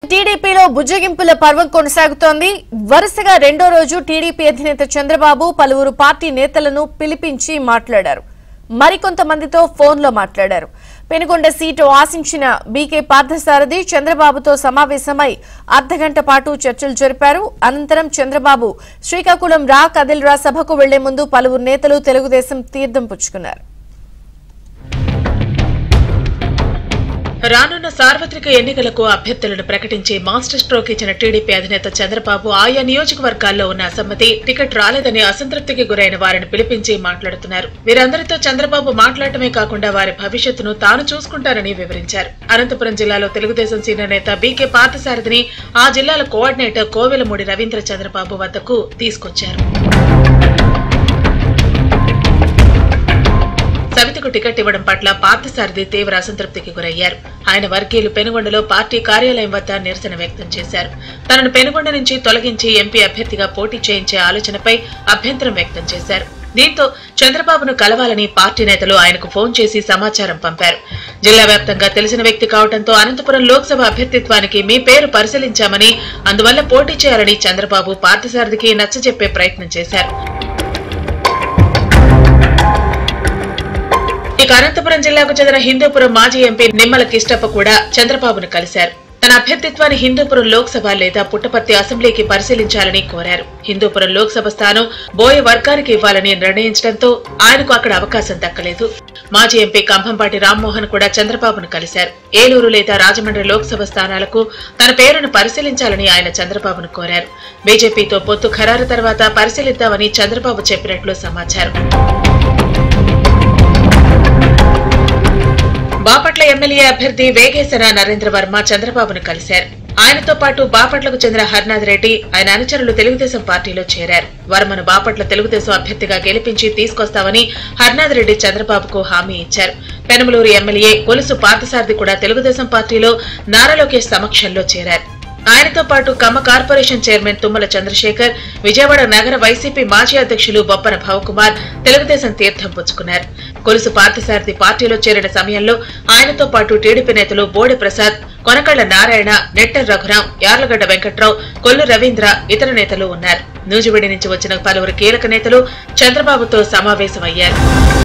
టీడీపీలో బుజ్జగింపుల పర్వం కొనసాగుతోంది. వరుసగా రెండో రోజు టీడీపీ అధినేత చంద్రబాబు పలువురు పార్టీ నేతలను పిలిపించి మాట్లాడారు. మరికొంతమందితో ఫోన్లో మాట్లాడారు. పెనుగొండ సీటు ఆశించిన బీకే పార్థసారథి చంద్రబాబుతో సమావేశమై అర్ధగంట పాటు చర్చలు జరిపారు. అనంతరం చంద్రబాబు శ్రీకాకుళం రా కదిల్రా సభకు వెళ్లే ముందు పలువురు నేతలు తెలుగుదేశం తీర్థం పుచ్చుకున్నారు. రానున్న సార్వత్రిక ఎన్నికలకు అభ్యర్థులను ప్రకటించి మాస్టర్ స్ట్రోక్ ఇచ్చిన టీడీపీ అధినేత చంద్రబాబు ఆయా నియోజకవర్గాల్లో ఉన్న అసమ్మతి, టికెట్ రాలేదని అసంతృప్తికి గురైన వారిని పిలిపించి మాట్లాడుతున్నారు. వీరందరితో చంద్రబాబు మాట్లాడటమే కాకుండా వారి భవిష్యత్తును తాను చూసుకుంటారని వివరించారు. అనంతపురం జిల్లాలో తెలుగుదేశం సీనియర్ నేత బీకే పార్థసారథిని ఆ జిల్లాల కోఆర్డినేటర్ కోవెలమూడి రవీంద్ర చంద్రబాబు వద్దకు తీసుకొచ్చారు. సవితకు టికెట్ ఇవ్వడం పట్ల పార్థసారథి తీవ్ర అసంతృప్తికి గురయ్యారు. ఆయన వర్గీయులు పెనుగొండలో పార్టీ కార్యాలయం వద్ద నిరసన వ్యక్తం చేశారు. తనను పెనుగొండ నుంచి తొలగించి ఎంపీ అభ్యర్థిగా పోటీ చేయించే ఆలోచనపై అభ్యంతరం వ్యక్తం చేశారు. దీంతో చంద్రబాబును కలవాలని పార్టీ నేతలు ఆయనకు ఫోన్ చేసి సమాచారం పంపారు. జిల్లా వ్యాప్తంగా తెలిసిన వ్యక్తి కావడంతో అనంతపురం లోక్సభ అభ్యర్థిత్వానికి మీ పేరు పరిశీలించామని, అందువల్ల పోటీ చేయాలని చంద్రబాబు పార్థసారథికి నచ్చజెప్పే ప్రయత్నం చేశారు. ఇక అనంతపురం జిల్లాకు చెందిన హిందూపురం మాజీ ఎంపీ నిమ్మల కిష్టప్ప కూడా చంద్రబాబును కలిశారు. తన అభ్యర్థిత్వాన్ని హిందూపురం లోక్సభ లేదా పుట్టపర్తి అసెంబ్లీకి పరిశీలించాలని కోరారు. హిందూపురం లోక్సభ స్థానం బోయ వర్గానికి ఇవ్వాలని నిర్ణయించడంతో ఆయనకు అక్కడ అవకాశం దక్కలేదు. మాజీ ఎంపీ కంభంపాటి రామ్మోహన్ కూడా చంద్రబాబును కలిశారు. ఏలూరు లేదా రాజమండ్రి లోక్సభ స్థానాలకు తన పేరును పరిశీలించాలని ఆయన చంద్రబాబును కోరారు. బీజేపీతో పొత్తు ఖరారు తర్వాత పరిశీలిద్దామని చంద్రబాబు చెప్పినట్లు సమాచారం. బాపట్ల ఎమ్మెల్యే అభ్యర్థి వేగేశ్వర నరేంద్ర వర్మ చంద్రబాబును కలిశారు. ఆయనతో పాటు బాపట్లకు చెందిన హర్నాథ్ రెడ్డి, ఆయన అనుచరులు తెలుగుదేశం పార్టీలో చేరారు. వర్మను బాపట్ల తెలుగుదేశం అభ్యర్థిగా గెలిపించి తీసుకొస్తామని హర్నాథ్ రెడ్డి చంద్రబాబుకు హామీ ఇచ్చారు. పెనమలూరు ఎమ్మెల్యే కొలుసు పార్థసారథి కూడా తెలుగుదేశం పార్టీలో నారా లోకేష్ సమక్షంలో చేరారు. ఆయనతో పాటు కమ్మ కార్పొరేషన్ చైర్మన్ తుమ్మల చంద్రశేఖర్, విజయవాడ నగర వైసీపీ మాజీ అధ్యక్షులు బొప్పన భవకుమార్ తెలుగుదేశం తీర్థం పుచ్చుకున్నారు. కొలుసు పార్థసారథి పార్టీలో చేరిన సమయంలో ఆయనతో పాటు టీడీపీ నేతలు బోడి ప్రసాద్, కొనకళ్ల నారాయణ, నెట్టర్ రఘురాం, యార్లగడ్డ వెంకట్రావు, కొల్లు రవీంద్ర ఇతర నేతలు ఉన్నారు. నూజివీడి నుంచి వచ్చిన పలువురు కీలక నేతలు చంద్రబాబుతో సమావేశమయ్యారు.